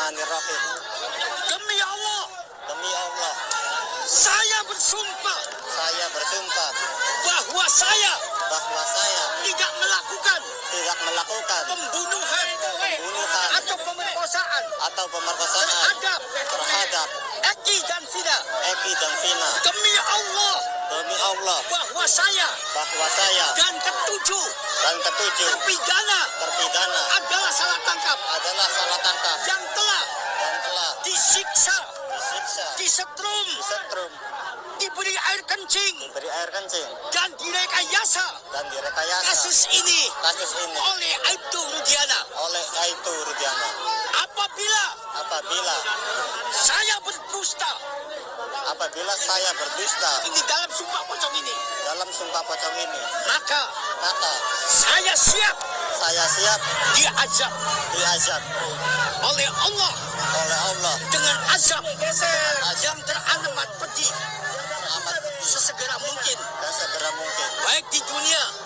Bismillahirrahmanirrahim. Demi Allah, Demi Allah, saya bersumpah saya bersumpah bahwa saya bahwa saya tidak melakukan tidak melakukan pembunuhan atau pemerkosaan atau pemerkosaan terhadap Eki dan Vina. Eki dan Vina. Demi Allah, Demi Allah, bahwa saya bahwa saya dan ketujuh dan ketujuh terpidana adalah salah tangkap adalah salah tangkap yang telah disiksa, disetrum, diberi air kencing beri air kencing dan direkayasa dan direkayasa kasus ini kasus ini oleh Aibtu Rudiana. oleh Aibtu Rudiana. Apabila saya berdusta saya berdusta ini dalam sumpah pocong ini, maka saya siap diazab oleh Allah dengan azab yang teramat pedih amat sesegera mungkin, dan segera mungkin baik di dunia